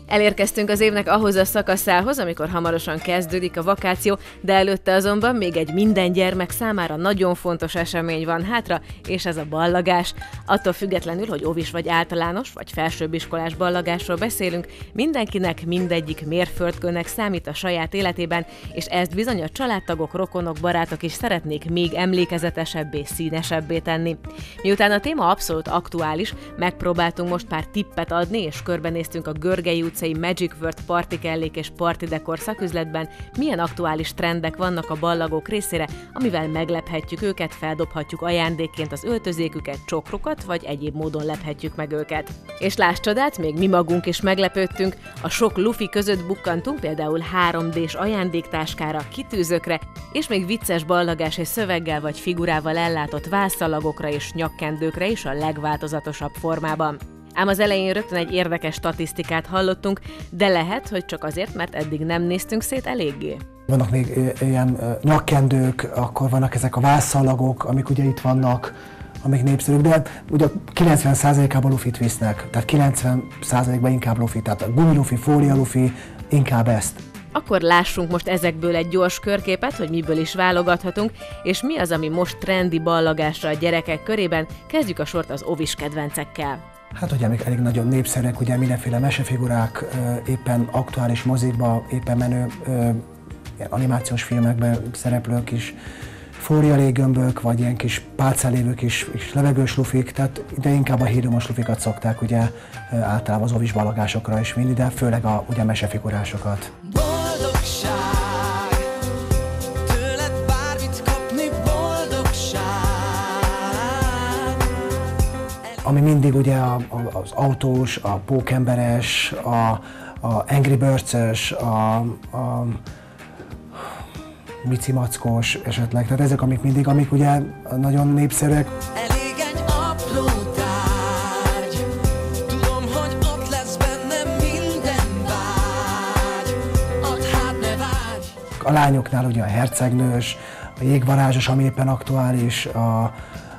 Elérkeztünk az évnek ahhoz a szakaszához, amikor hamarosan kezdődik a vakáció, de előtte azonban még egy minden gyermek számára nagyon fontos esemény van hátra, és ez a ballagás. Attól függetlenül, hogy óvis vagy általános, vagy felsőbbiskolás ballagásról beszélünk, mindenkinek mindegyik mérföldkőnek számít a saját életében, és ezt bizony a családtagok, rokonok, barátok is szeretnék még emlékezetesebbé, színesebbé tenni. Miután a téma abszolút aktuális, megpróbáltunk most pár tippet adni, és körbenéztünk a Görgei utcai Magic World partikellék és partidekor szaküzletben, milyen aktuális trendek vannak a ballagók részére, amivel meglephetjük őket, feldobhatjuk ajándékként az öltözéküket, csokrukat, vagy egyéb módon lephetjük meg őket. És láss csodát, még mi magunk is meglepődtünk, a sok lufi között bukkantunk például 3D-s ajándéktáskára, kitűzőkre, és még vicces ballagás és szöveggel vagy figurával ellátott vászszalagokra és nyakkendőkre is a legváltozatosabb formában. Ám az elején rögtön egy érdekes statisztikát hallottunk, de lehet, hogy csak azért, mert eddig nem néztünk szét eléggé. Vannak még ilyen nyakkendők, akkor vannak ezek a vászszalagok, amik ugye itt vannak, amik népszerűek, de ugye 90%-ában lufit visznek, tehát 90%-ban inkább lufi, tehát gumilufi, fólialufi, inkább ezt. Akkor lássunk most ezekből egy gyors körképet, hogy miből is válogathatunk, és mi az, ami most trendi ballagásra a gyerekek körében. Kezdjük a sort az óvis kedvencekkel. Hát ugye még elég nagyon népszerűek, ugye mindenféle mesefigurák, éppen aktuális mozikba, éppen menő ilyen animációs filmekben szereplők is, fólialéggömbök, vagy ilyen kis pálcán kis levegős lufik, tehát ide inkább a hídumos lufikat szokták ugye általában az óvis ballagásokra is vinni, de főleg ugye mesefigurásokat. Ami mindig ugye az autós, a pókemberes, a Angry Birds-ös, a bicimackos esetleg, tehát ezek amik ugye nagyon népszerűek. Elég egy apró tárgy, tudom, hogy ott lesz bennem minden vágy, add hát ne vágy. A lányoknál ugye a hercegnős, a jégvarázsos, ami éppen aktuális, a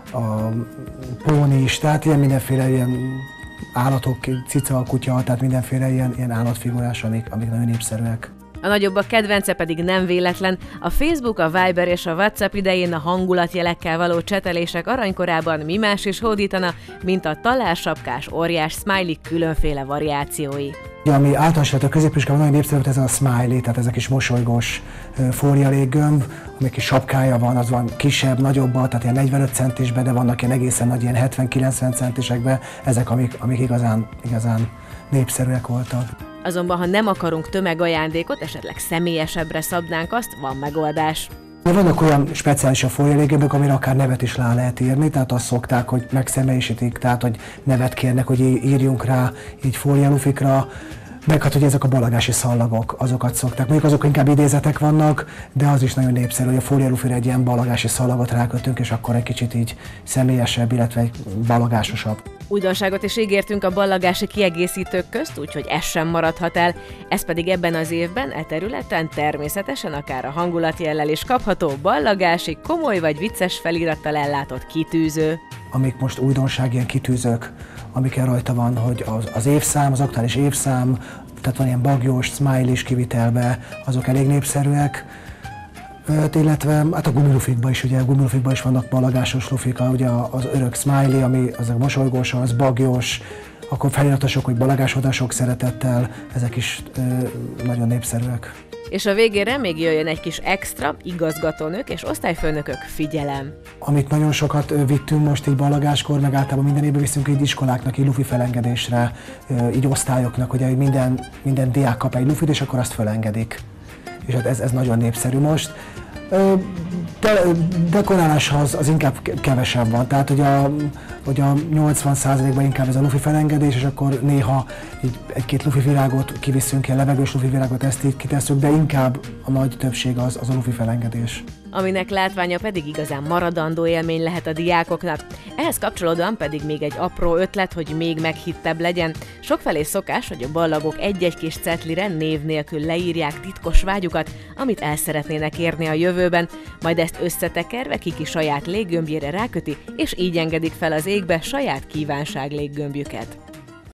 pónis, tehát ilyen mindenféle ilyen állatok, cica, kutya, tehát mindenféle ilyen állatfigurás, amik nagyon népszerűek. A nagyobbak kedvence pedig nem véletlen. A Facebook, a Viber és a WhatsApp idején a hangulatjelekkel való csetelések aranykorában mi más is hódítana, mint a talársapkás, óriás smiley különféle variációi. Ami általános a középiskolában nagyon népszerű, ez a smiley, tehát ez a kis mosolygós fólialéggömb, ami kis sapkája van, az van kisebb, nagyobb, tehát ilyen 45 centisben, de vannak ilyen egészen nagy, ilyen 70-90 centisekben, ezek amik igazán népszerűek voltak. Azonban, ha nem akarunk tömegajándékot, esetleg személyesebbre szabnánk azt, van megoldás. Vannak olyan speciális a fólialéggömbök, amire akár nevet is rá lehet írni, tehát azt szokták, hogy megszemélyisítik, tehát hogy nevet kérnek, hogy írjunk rá így fólialufikra, meg hát, hogy ezek a ballagási szallagok, azokat szokták. Mondjuk azok inkább idézetek vannak, de az is nagyon népszerű, hogy a fólialufira egy ilyen ballagási szallagot rákötünk, és akkor egy kicsit így személyesebb, illetve egy ballagásosabb. Újdonságot is ígértünk a ballagási kiegészítők közt, úgyhogy ez sem maradhat el. Ez pedig ebben az évben e területen természetesen akár a hangulatjellel is kapható ballagási, komoly vagy vicces felirattal ellátott kitűző. Amik most újdonság, ilyen kitűzők, amikkel rajta van, hogy az évszám, az aktuális évszám, tehát van ilyen bagyos, smiley-s kivitelbe, azok elég népszerűek. Illetve hát a gumilufikban is, ugye a gumilufikban is vannak ballagásos lufik, ugye az örök smiley, ami az a mosolygós, az bagyos, akkor feliratosok, hogy ballagásodások szeretettel, ezek is nagyon népszerűek. És a végére még jöjjön egy kis extra, igazgatónők és osztályfőnökök, figyelem! Amit nagyon sokat vittünk most így ballagáskor, meg általában minden évben viszünk így iskoláknak, így lufi felengedésre, így osztályoknak, hogy minden diák kap egy lufit, és akkor azt felengedik. És hát ez nagyon népszerű most. Dekoráláshoz az inkább kevesebb van, tehát hogy a 80%-ban inkább ez a lufi felengedés, és akkor néha így egy-két lufi virágot kiviszünk, ilyen levegős lufi virágot, ezt így kitesszük, de inkább a nagy többség az a lufi felengedés. Aminek látványa pedig igazán maradandó élmény lehet a diákoknak. Ehhez kapcsolódóan pedig még egy apró ötlet, hogy még meghittebb legyen. Sokfelé szokás, hogy a ballagok egy-egy kis cetlire név nélkül leírják titkos vágyukat, amit el szeretnének érni a jövőben, majd ezt összetekerve kiki saját léggömbjére ráköti, és így engedik fel az égbe saját kívánság léggömbjüket.